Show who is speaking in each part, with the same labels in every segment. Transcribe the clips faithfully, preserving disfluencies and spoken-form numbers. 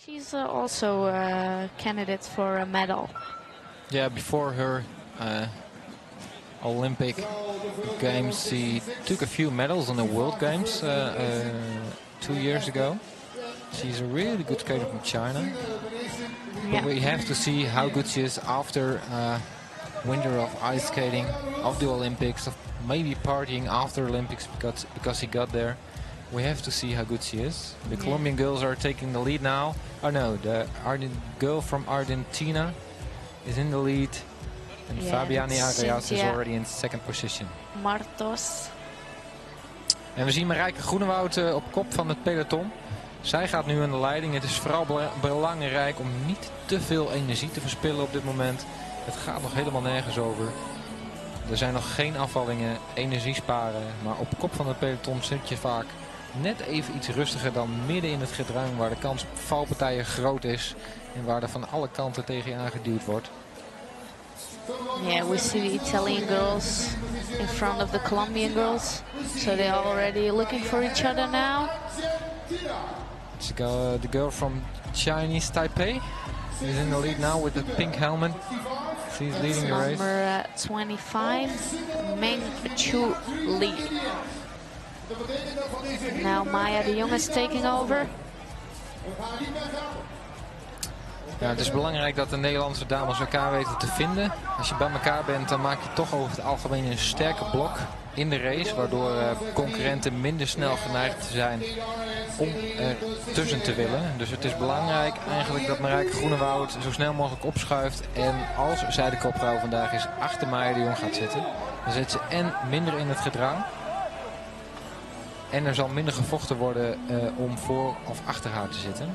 Speaker 1: She's uh, also a candidate for a medal.
Speaker 2: Yeah, before her uh, Olympic Games, she took a few medals on the World Games uh, uh, two years ago. She's a really good skater from China.
Speaker 1: Yeah.
Speaker 2: But we have to see how good she is after uh, winter of ice skating, of the Olympics, of maybe partying after Olympics because, because he got there. We have to see how good she is. The yeah. Colombian girls are taking the lead now. Oh no, the Argent girl from Argentina is in the lead. And yeah, Fabiani Arias is already in second position.
Speaker 1: Martos.
Speaker 2: En we zien Marijke Groenewoud uh, op kop van het peloton. Zij gaat nu aan de leiding. Het is vooral be belangrijk om niet te veel energie te verspillen op dit moment. Het gaat nog helemaal nergens over. Er zijn nog geen afvallingen, energie sparen. Maar op kop van het peloton zit je vaak net even iets rustiger dan midden in het gedrang, waar de kans op valpartijen groot is en waar er van alle kanten tegen je aangeduwd wordt.
Speaker 1: Yeah, we see the Italian girls in front of the Colombian girls, so they're already looking for each other now.
Speaker 2: It's uh, the girl from Chinese Taipei is in the lead now with the pink helmet. She's leading the race.
Speaker 1: Number uh, twenty-five, Meng Chu Li. Now Maya de Jong is taking over.
Speaker 2: Ja, het is belangrijk dat de Nederlandse dames elkaar weten te vinden. Als je bij elkaar bent, dan maak je toch over het algemeen een sterke blok in de race, waardoor uh, concurrenten minder snel geneigd zijn om er tussen te willen. Dus het is belangrijk eigenlijk dat Marijke Groenewoud zo snel mogelijk opschuift. En als zij de kopvrouw vandaag is, achter Maya de Jong gaat zitten, dan zit ze en minder in het gedrang. En er zal minder gevochten worden uh, om voor of achter haar te zitten.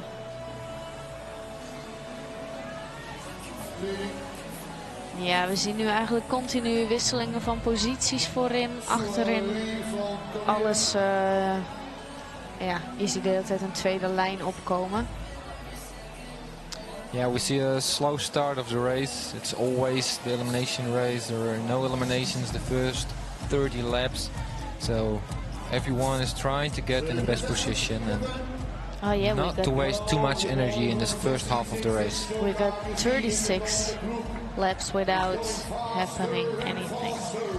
Speaker 1: Ja, we zien nu eigenlijk continu wisselingen van posities voorin, achterin. Alles, uh, ja, je ziet de hele tijd een tweede lijn opkomen.
Speaker 2: Yeah, we see a slow start of the race. It's always the elimination race. There are no eliminations the first thirty laps. So everyone is trying to get in the best position and
Speaker 1: oh, yeah,
Speaker 2: not to waste too much energy in this first half of the race.
Speaker 1: We got thirty-six laps without happening anything.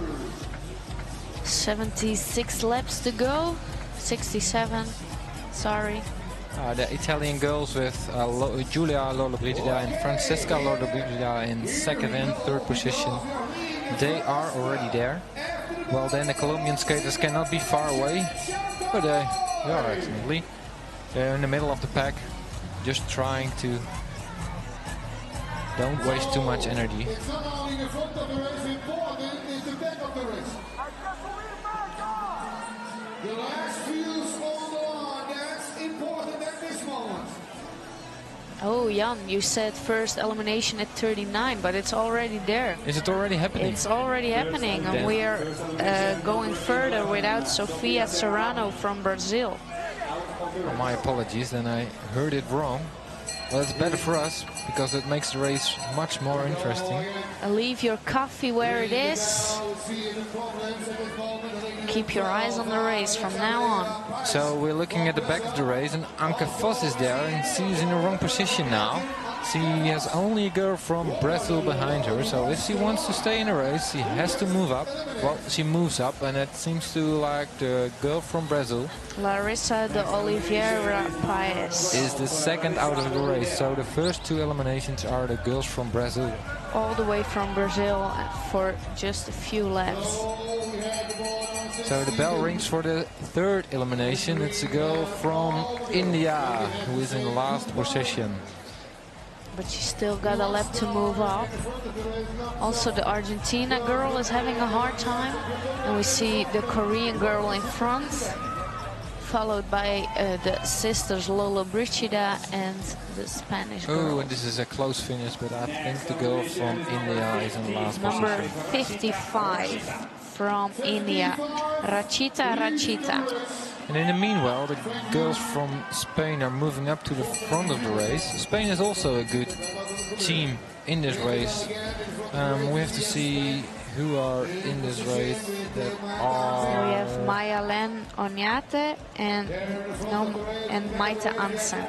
Speaker 1: seventy-six laps to go. sixty-seven, sorry.
Speaker 2: Uh, the Italian girls with uh, Lo Giulia Lollobrigida and Francesca Lollobrigida in second and third position. They are already there. Well, then the Colombian skaters cannot be far away, but uh, they are excellently. They're in the middle of the pack, just trying to don't waste too much energy.
Speaker 1: Oh, Jan, you said first elimination at thirty-nine, but it's already there.
Speaker 2: Is it already happening?
Speaker 1: It's already happening, and we are uh, going further without Sofia Serrano from Brazil.
Speaker 2: Well, my apologies, then I heard it wrong. Well, it's better for us, because it makes the race much more interesting.
Speaker 1: Leave your coffee where it is. Keep your eyes on the race from now on.
Speaker 2: So we're looking at the back of the race, and Anke Vos is there, and she's in the wrong position now. She has only a girl from Brazil behind her, so if she wants to stay in the race, she has to move up. Well, she moves up, and it seems to like the girl from Brazil.
Speaker 1: Larissa de Oliveira Paes
Speaker 2: is the second out of the race, so the first two eliminations are the girls from Brazil.
Speaker 1: All the way from Brazil for just a few laps.
Speaker 2: So the bell rings for the third elimination. It's a girl from India who is in last position.
Speaker 1: But she's still got a lap to move up. Also the Argentina girl is having a hard time. And we see the Korean girl in front, followed by uh, the sisters Lollobrigida and the Spanish girl.
Speaker 2: Oh, and this is a close finish, but I think the girl from India is in last
Speaker 1: Number
Speaker 2: position.
Speaker 1: fifty-five from India, Rachita Rachita.
Speaker 2: And in the meanwhile, the girls from Spain are moving up to the front of the race. Spain is also a good team in this race. Um, we have to see who are in this race that are...
Speaker 1: So we have Mayalen Onyate and no, and Maite Ansen.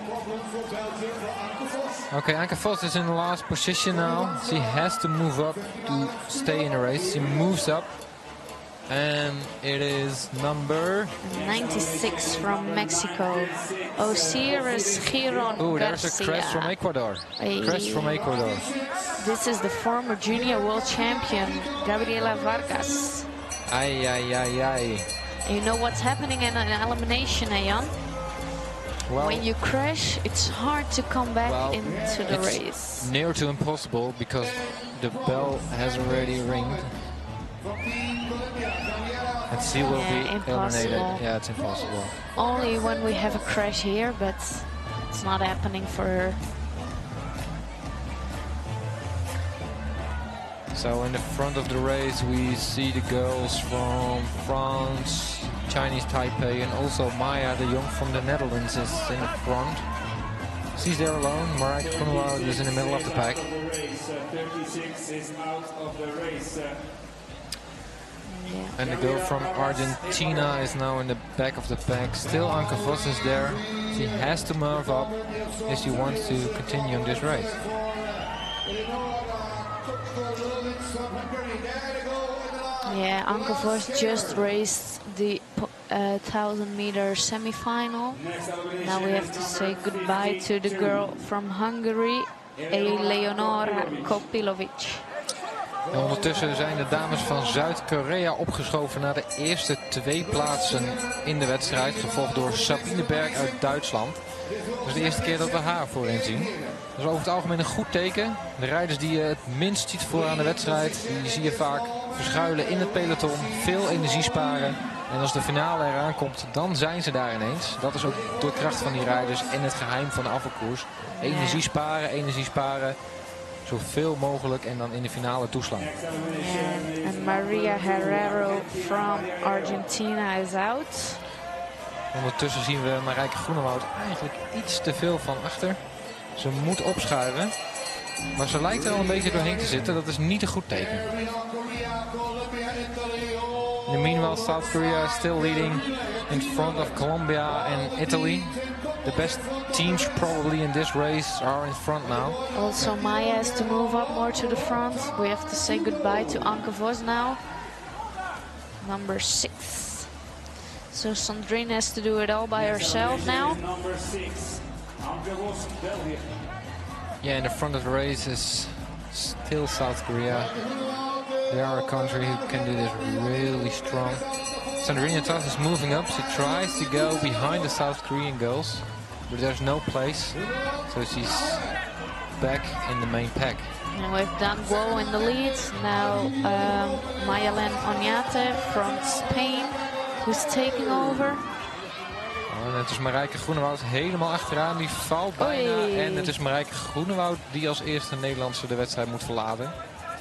Speaker 2: Okay, Anke Vos is in the last position now. She has to move up to stay in the race. She moves up. And it is number...
Speaker 1: ninety-six from Mexico, Osiris Giron
Speaker 2: Oh, there's
Speaker 1: Garcia.
Speaker 2: a crash from Ecuador.
Speaker 1: Hey.
Speaker 2: Crash from Ecuador.
Speaker 1: This is the former junior world champion, Gabriela Vargas.
Speaker 2: Ay, ay, ay, ay.
Speaker 1: You know what's happening in an elimination, eh, Jan?
Speaker 2: Well,
Speaker 1: when you crash, it's hard to come back
Speaker 2: well,
Speaker 1: into the
Speaker 2: it's
Speaker 1: race.
Speaker 2: Near to impossible because the bell has already ringed. And she will
Speaker 1: Yeah,
Speaker 2: be
Speaker 1: impossible.
Speaker 2: eliminated. Yeah, it's impossible.
Speaker 1: Only when we have a crash here, but it's not happening for her.
Speaker 2: So in the front of the race we see the girls from France, Chinese Taipei, and also Maya de Jong from the Netherlands is in the front. She's there alone. Marijke Groenewoud is in the middle of the pack.
Speaker 3: thirty-six is out of the race.
Speaker 1: Yeah.
Speaker 2: And the girl from Argentina is now in the back of the pack. Still Anke Vos is there. She has to move up if she wants to continue in this race.
Speaker 1: Yeah, Anke Vos just raced the uh, thousand meter semi-final. Now we have to say goodbye to the girl from Hungary, Eleonora Kopilovic.
Speaker 2: En ondertussen zijn de dames van Zuid-Korea opgeschoven naar de eerste twee plaatsen in de wedstrijd. Gevolgd door Sabine Berg uit Duitsland. Dat is de eerste keer dat we haar voorin zien. Dat is over het algemeen een goed teken. De rijders die je het minst ziet vooraan de wedstrijd, die zie je vaak verschuilen in het peloton. Veel energie sparen. En als de finale eraan komt, dan zijn ze daar ineens. Dat is ook de kracht van die rijders en het geheim van de afvalkoers. Energie sparen, energie sparen. Zoveel mogelijk en dan in de finale toeslaan.
Speaker 1: And, and Maria Herrero from Argentina is out.
Speaker 2: Ondertussen zien we Marijke Groenewoud eigenlijk iets te veel van achter. Ze moet opschuiven. Maar ze lijkt er al een beetje doorheen te zitten. Dat is niet een goed teken. In the meanwhile, South Korea is still leading in front of Colombia and Italy. The best teams probably in this race are in front now.
Speaker 1: Also Maya has to move up more to the front. We have to say goodbye to Anke Vos now. Number six. So Sandrine has to do it all by herself now.
Speaker 3: Number six, Anke Vos, België.
Speaker 2: Yeah, in the front of the race is still South Korea. They are a country who can do this really strong. Sandrine Toth is moving up. She tries to go behind the South Korean girls, but there's no place. So she's back in the main pack.
Speaker 1: And we've Dan Guo in the lead. Now um, Mayalen Onyate from Spain, who's taking over.
Speaker 2: Oh, en het is Marijke Groenewoud helemaal achteraan. Die valt bijna.
Speaker 1: Oei.
Speaker 2: En het is Marijke Groenewoud die als eerste Nederlandse de wedstrijd moet verlaten.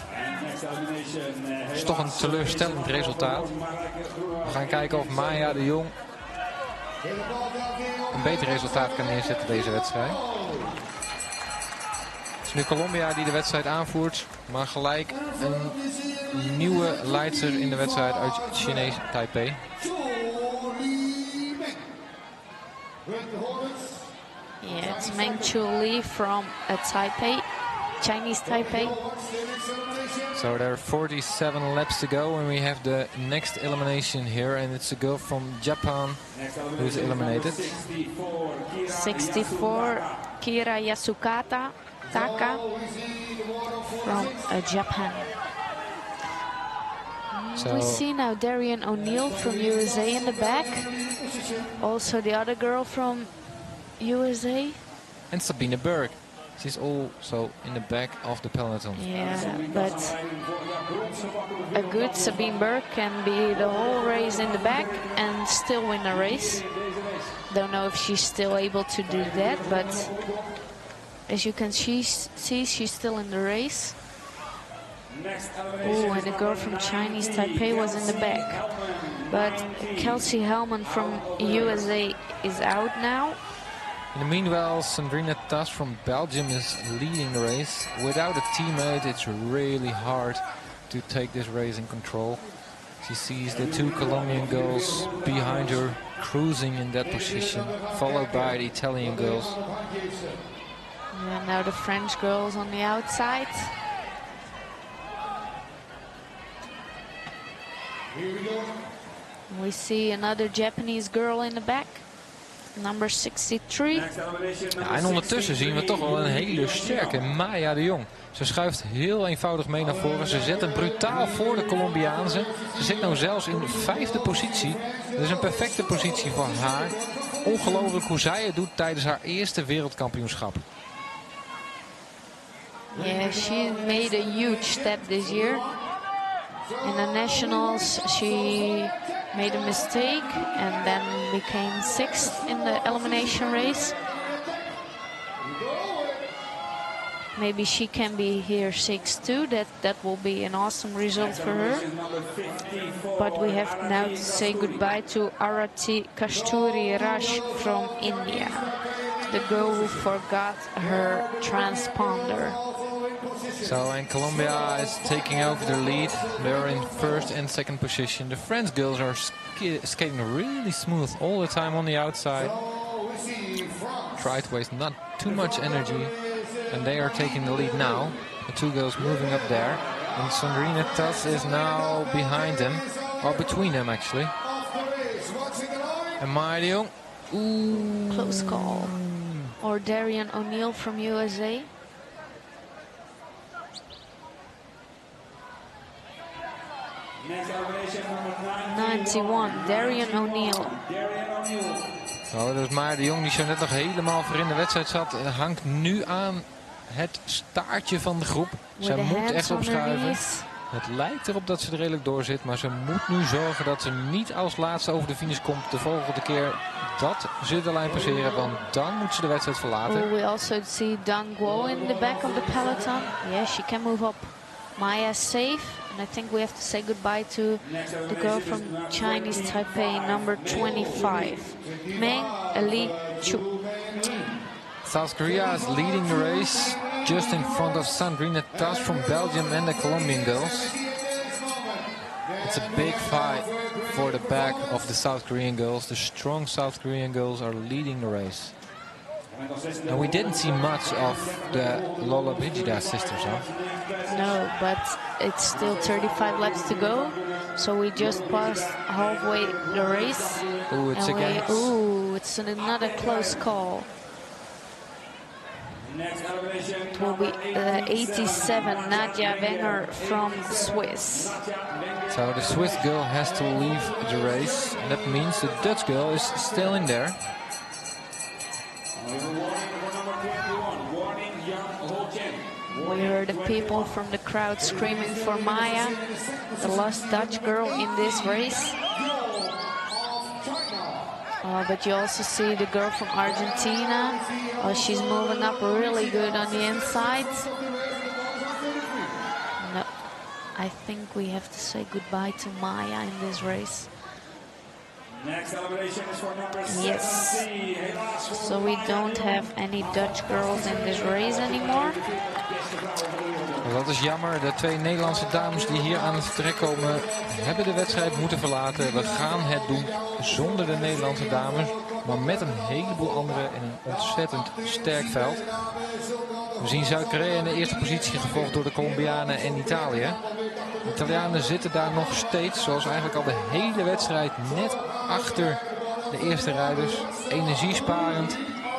Speaker 2: Het is toch een teleurstellend resultaat. We gaan kijken of Maya de Jong een beter resultaat kan neerzetten deze wedstrijd. Het is nu Colombia die de wedstrijd aanvoert. Maar gelijk een nieuwe leidster in de wedstrijd uit Chinees Taipei.
Speaker 1: Yeah, it's Meng Chu Li from uh, Taipei, Chinese Taipei.
Speaker 2: So there are forty-seven laps to go and we have the next elimination here, and it's a girl from Japan who's eliminated.
Speaker 1: sixty-four, Kira Yasukata Taka from uh, Japan.
Speaker 2: So
Speaker 1: We see now Darian O'Neill from U S A in the back. Also the other girl from U S A.
Speaker 2: and Sabine Berg. She's also in the back of the peloton.
Speaker 1: Yeah, but a good Sabine Berg can be the whole race in the back and still win a race. Don't know if she's still able to do that, but as you can see, see she's still in the race. Oh, and the girl from Chinese Taipei was in the back. But Kelsey Hellman from U S A is out now.
Speaker 2: In the meanwhile, Sandrine Toth from Belgium is leading the race. Without a teammate, it's really hard to take this race in control. She sees the two Colombian girls behind her cruising in that position, followed by the Italian girls.
Speaker 1: And now the French girls on the outside. We see another Japanese girl in the back, number sixty-three.
Speaker 2: Ja, en ondertussen zien we toch wel een hele sterke Maya de Jong. Ze schuift heel eenvoudig mee naar voren. Ze zet hem brutaal voor de Colombiaanse. Ze zit nou zelfs in de vijfde positie. Dat is een perfecte positie voor haar. Ongelooflijk hoe zij het doet tijdens haar eerste wereldkampioenschap.
Speaker 1: Yeah, she made a huge step this year. In the nationals, she made a mistake and then became sixth in the elimination race. Maybe she can be here sixth too. That that will be an awesome result for her. But we have now to say goodbye to Arati Kasturi Raj from India, the girl who forgot her transponder.
Speaker 2: So, and Colombia is taking over the lead. They're in first and second position. The French girls are sk skating really smooth all the time on the outside. Try to waste not too much energy. And they are taking the lead now. The two girls moving up there. And Sandrine Tas is now behind them. Or between them, actually. And Maya de Jong. Ooh.
Speaker 1: Close call. Or Darian O'Neill from U S A. ninety-one, Darian O'Neill.
Speaker 2: Oh, dat is Maya de Jong die zo net nog helemaal voor in de wedstrijd zat. Hangt nu aan het staartje van de groep. Zij moet echt opschuiven. Het lijkt erop dat ze er redelijk door zit. Maar ze moet nu zorgen dat ze niet als laatste over de finish komt. De volgende keer dat ze de lijn passeren. Want dan moet ze de wedstrijd verlaten.
Speaker 1: Oh, we also see Dang Guo in the back of the peloton. Yeah, she can move up. Maya is safe. And I think we have to say goodbye to the girl from Chinese Taipei, number twenty-five, Meng Ali Chu.
Speaker 2: South Korea is leading the race just in front of Sandrine Tas from Belgium and the Colombian girls. It's a big fight for the back of the South Korean girls. The strong South Korean girls are leading the race. And we didn't see much of the Lola Brigida sisters, huh?
Speaker 1: No, but it's still thirty-five laps to go. So we just passed halfway the race.
Speaker 2: Ooh, it's
Speaker 1: and
Speaker 2: again.
Speaker 1: We, ooh, it's another close call. It will be uh, eighty-seven, Nadia Wenger from Swiss.
Speaker 2: So the Swiss girl has to leave the race. And that means the Dutch girl is still in there.
Speaker 1: We heard the people from the crowd screaming for Maya, the last Dutch girl in this race. Uh, but you also see the girl from Argentina. Oh, she's moving up really good on the inside. No, I think we have to say goodbye to Maya in this race.
Speaker 3: Next celebration is for number
Speaker 1: Yes. So we don't have any Dutch girls in this race anymore.
Speaker 2: Dat is jammer. De twee Nederlandse dames die hier aan het vertrek komen hebben de wedstrijd moeten verlaten. We gaan het doen zonder de Nederlandse dames, maar met een heleboel anderen in een ontzettend sterk veld. We zien Zuid-Korea in de eerste positie gevolgd door de Colombianen en Italië. De Italianen zitten daar nog steeds, zoals eigenlijk al de hele wedstrijd, net achter de eerste rijders. Energiesparend.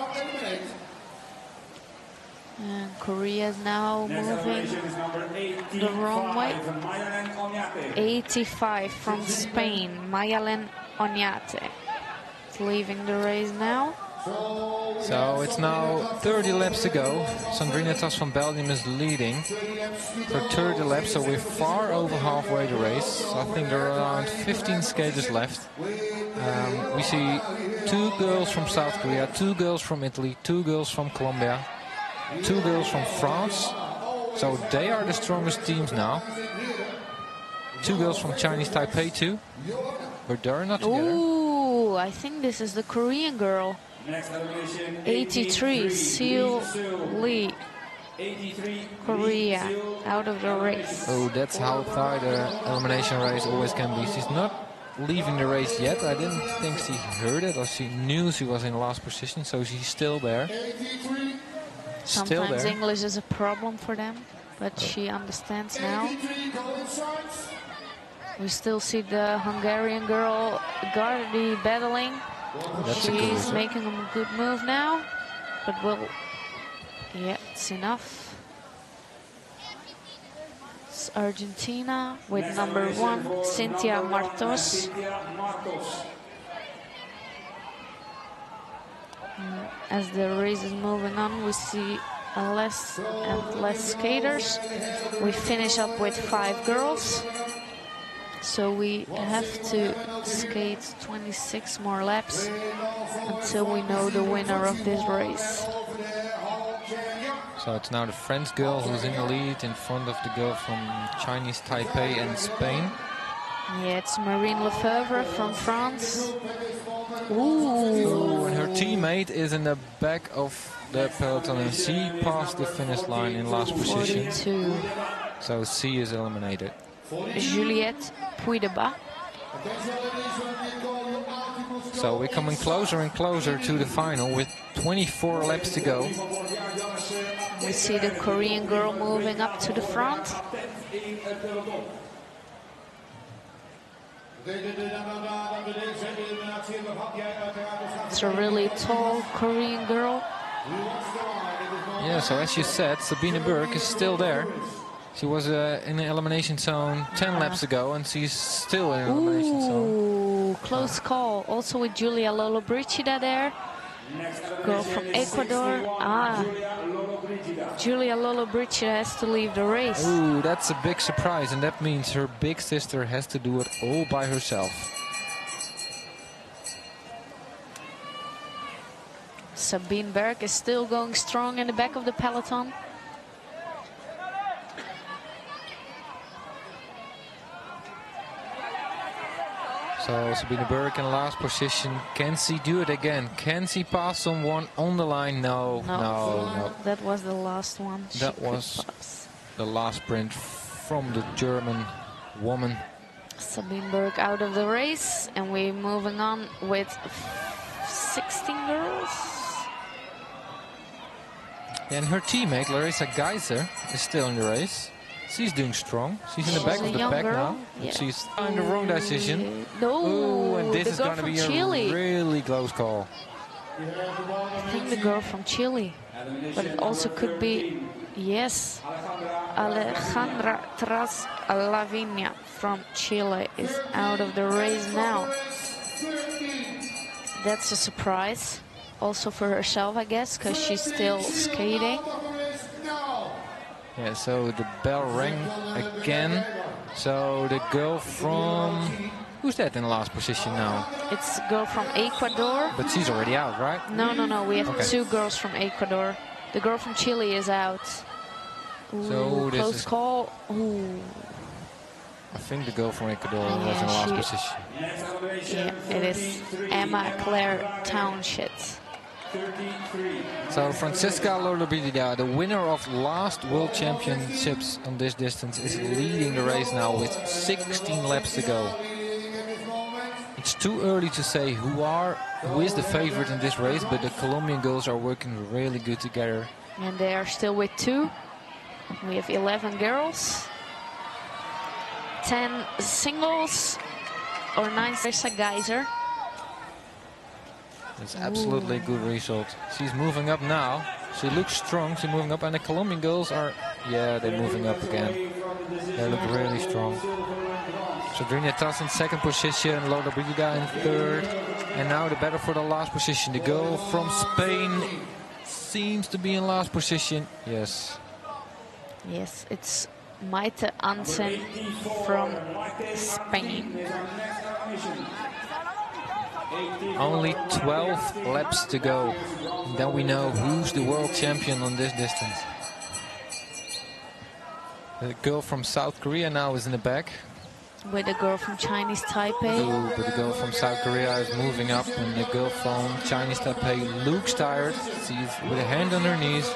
Speaker 1: And Korea is now moving the wrong way. eighty-five from Spain, Mayalen Oñate. It's leaving the race now.
Speaker 2: So it's now thirty laps to go. Sandrine Tas from Belgium is leading for thirty laps, so we're far over halfway the race. So I think there are around fifteen skaters left. Um, we see two girls from South Korea, two girls from Italy, two girls from Colombia, two girls from France. So they are the strongest teams now. Two girls from Chinese Taipei too, but they're not together.
Speaker 1: Ooh, I think this is the Korean girl. eighty-three, Seal Lee. Korea out of the race.
Speaker 2: Oh, that's how far the elimination race always can be. She's not leaving the race yet. I didn't think she heard it or she knew she was in last position, so she's still there. Still
Speaker 1: Sometimes
Speaker 2: there.
Speaker 1: English is a problem for them, but oh. she understands now. We still see the Hungarian girl Gardi battling.
Speaker 2: That's
Speaker 1: She's making a good move now, but will, yeah, it's enough. It's Argentina with number one, Cynthia Martos. Mm, as the race is moving on, we see less and less skaters. We finish up with five girls. So we have to skate twenty-six more laps until we know the winner of this race.
Speaker 2: So it's now the French girl who's in the lead in front of the girl from Chinese Taipei and Spain.
Speaker 1: Yeah, it's Marine Lefebvre from France. Ooh.
Speaker 2: Ooh, and her teammate is in the back of the peloton and she passed the finish line in last position.
Speaker 1: forty-two.
Speaker 2: So she is eliminated.
Speaker 1: Juliette Puydeba.
Speaker 2: So we're coming closer and closer to the final with twenty-four laps to go.
Speaker 1: We see the Korean girl moving up to the front. It's a really tall Korean girl.
Speaker 2: Yeah, so as you said, Sabine Burke is still there. She was uh, in the elimination zone ten uh, laps ago, and she's still in the elimination zone.
Speaker 1: Ooh, close call. Also with Julia Lollobrigida there. Girl from Ecuador. Ah, Julia Lollobrigida has to leave the race.
Speaker 2: Ooh, that's a big surprise, and that means her big sister has to do it all by herself.
Speaker 1: Sabine Berg is still going strong in the back of the peloton.
Speaker 2: So Sabine Berg in last position. Can she do it again? Can she pass someone on the line? No, no, no. no.
Speaker 1: That was the last one.
Speaker 2: That was pass. the last sprint from the German woman.
Speaker 1: Sabine Berg out of the race, and we're moving on with sixteen girls.
Speaker 2: And her teammate Larissa Geiser is still in the race. She's doing strong. She's in the back of the pack now. Yeah. She's in the wrong decision.
Speaker 1: No,
Speaker 2: Ooh, and this is going to be
Speaker 1: Chile.
Speaker 2: a really close call.
Speaker 1: I think the girl from Chile, but it also could be, yes, Alejandra Tras Lavinia from Chile is out of the race now. That's a surprise, also for herself, I guess, because she's still skating.
Speaker 2: Yeah, so the bell rang again. So the girl from... Who's that in the last position now?
Speaker 1: It's a girl from Ecuador.
Speaker 2: But she's already out, right?
Speaker 1: No, no, no. We have
Speaker 2: okay.
Speaker 1: two girls from Ecuador. The girl from Chile is out. Ooh,
Speaker 2: so this
Speaker 1: close
Speaker 2: is
Speaker 1: call. Ooh.
Speaker 2: I think the girl from Ecuador
Speaker 1: yeah,
Speaker 2: was in last
Speaker 1: she,
Speaker 2: position.
Speaker 1: Yeah, it is Emma Claire Townshend.
Speaker 2: So Francisca Lollobrigida, the winner of last World Championships on this distance, is leading the race now with sixteen laps to go. It's too early to say who are who is the favorite in this race, but the Colombian girls are working really good together.
Speaker 1: And they are still with two. We have eleven girls, ten singles, or nine Larissa Geiser.
Speaker 2: It's absolutely a good result. She's moving up now. She looks strong. She's moving up, and the Colombian girls are, yeah, they're moving up again. They look really strong. Sandrina Tass in second position, Lollobrigida in third, and now the battle for the last position. The girl from Spain seems to be in last position. Yes.
Speaker 1: Yes, it's Maite Ansen from Spain.
Speaker 2: Only twelve laps to go. And then we know who's the world champion on this distance. The girl from South Korea now is in the back.
Speaker 1: With the girl from Chinese Taipei.
Speaker 2: Ooh, but the girl from South Korea is moving up, and the girl from Chinese Taipei looks tired. She's with a hand on her knees.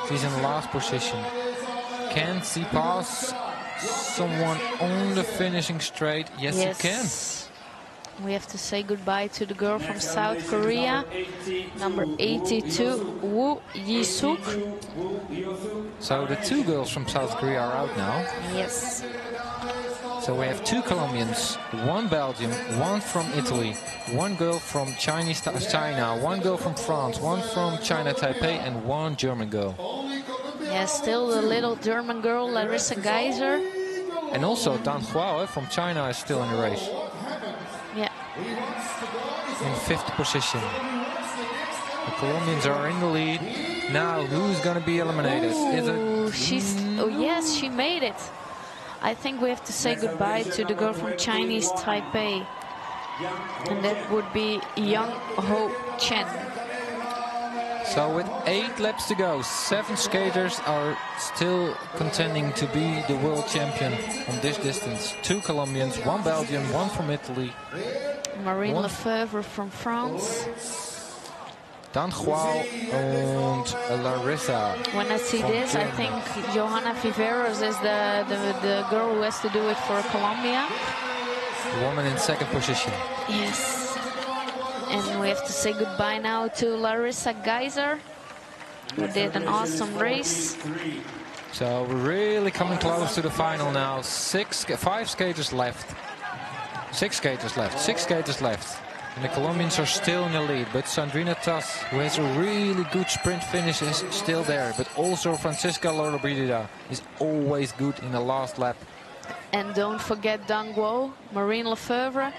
Speaker 2: She's in last position. Can she pass someone on the finishing straight? Yes,
Speaker 1: Yes.
Speaker 2: you can.
Speaker 1: We have to say goodbye to the girl from South Korea, number eighty-two, Woo Yi-suk.
Speaker 2: So the two girls from South Korea are out now.
Speaker 1: Yes.
Speaker 2: So we have two Colombians, one Belgium, one from Italy, one girl from Chinese China, one girl from France, one from China Taipei, and one German girl.
Speaker 1: Yeah, still the little German girl, Larissa Geiser.
Speaker 2: And also Dan Huao from China is still in the race,
Speaker 1: Yeah.
Speaker 2: in fifth position. The Colombians are in the lead. Now, who's going to be eliminated? Is
Speaker 1: Ooh,
Speaker 2: it?
Speaker 1: she's, oh yes, she made it. I think we have to say goodbye to the girl from Chinese Taipei. And that would be Yang Ho Chen.
Speaker 2: So with eight laps to go, seven skaters are still contending to be the world champion on this distance. Two Colombians, one Belgian, one from Italy.
Speaker 1: Marine
Speaker 2: One.
Speaker 1: Lefebvre from France.
Speaker 2: Dan Huao and Larissa.
Speaker 1: When I see
Speaker 2: from
Speaker 1: this, I
Speaker 2: Germany.
Speaker 1: think Johanna Viveros is the, the, the girl who has to do it for Colombia.
Speaker 2: The woman in second position.
Speaker 1: Yes. And we have to say goodbye now to Larissa Geiser, who did an awesome race.
Speaker 2: So we're really coming close to the final now. Six, five skaters left. Six skaters left. Six skaters left. And the Colombians are still in the lead. But Sandrina Tas, who has a really good sprint finish, is still there. But also Francisca Lollobrigida is always good in the last lap.
Speaker 1: And don't forget Dang Guo, Marine Lefebvre.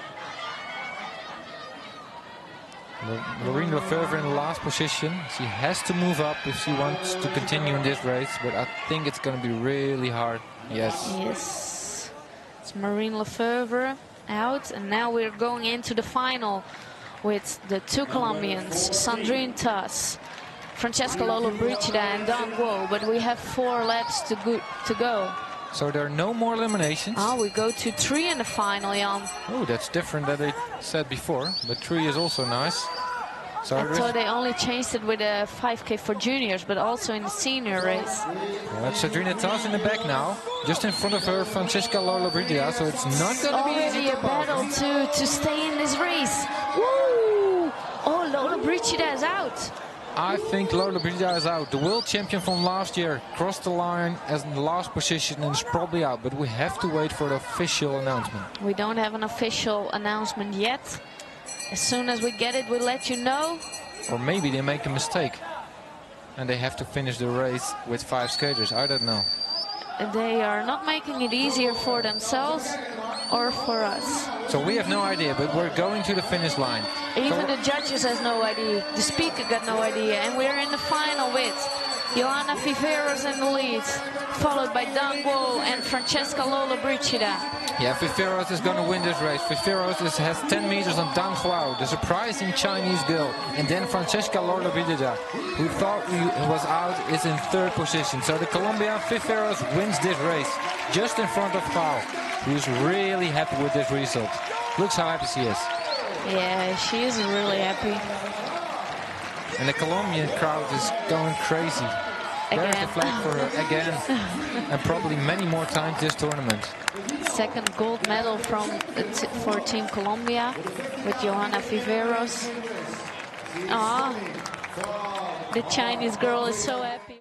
Speaker 2: Marine Lefebvre in the last position. She has to move up if she wants to continue in this race. But I think it's going to be really hard. Yes.
Speaker 1: Yes. It's Marine Lefebvre out. And now we're going into the final with the two Colombians, Sandrine Tas, Francesca Lollobrigida and Dang Guo. But we have four laps to go. To go.
Speaker 2: So there are no more eliminations.
Speaker 1: Oh, we go to three in the final, Jan.
Speaker 2: Oh, that's different than they said before. But three is also nice. So
Speaker 1: I
Speaker 2: there is-
Speaker 1: thought they only changed it with a five K for juniors, but also in the senior race.
Speaker 2: Well, that's Sandrina Tas in the back now. Just in front of her, Francisca Lollobrigida. So it's not going to be easy
Speaker 1: Already
Speaker 2: to
Speaker 1: a
Speaker 2: pass.
Speaker 1: battle to, to stay in this race. Woo! Oh, Lollobrigida is out.
Speaker 2: I think Lollobrigida is out. The world champion from last year crossed the line as in the last position and is probably out. But we have to wait for the official announcement.
Speaker 1: We don't have an official announcement yet. As soon as we get it, we'll let you know.
Speaker 2: Or maybe they make a mistake and they have to finish the race with five skaters. I don't know.
Speaker 1: They are not making it easier for themselves or for us.
Speaker 2: So we have no idea, but we're going to the finish line.
Speaker 1: Even
Speaker 2: So-
Speaker 1: the judges has no idea. The speaker got no idea. And we're in the final with Johanna Viveros in the lead, followed by Dang Guo and Francesca Lollobrigida.
Speaker 2: Yeah, Viveros is going to win this race. Viveros is, has ten meters on Dang Huao, the surprising Chinese girl. And then Francesca Lollobrigida, who thought he was out, is in third position. So the Colombian Viveros wins this race, just in front of Huao, who's really happy with this result. Looks how happy she is.
Speaker 1: Yeah, she is really happy.
Speaker 2: And the Colombian crowd is going crazy. There's the
Speaker 1: Again.
Speaker 2: flag for her again. And probably many more times this tournament.
Speaker 1: Second gold medal from the t for Team Colombia with Johanna Viveros. Ah, the Chinese girl is so happy.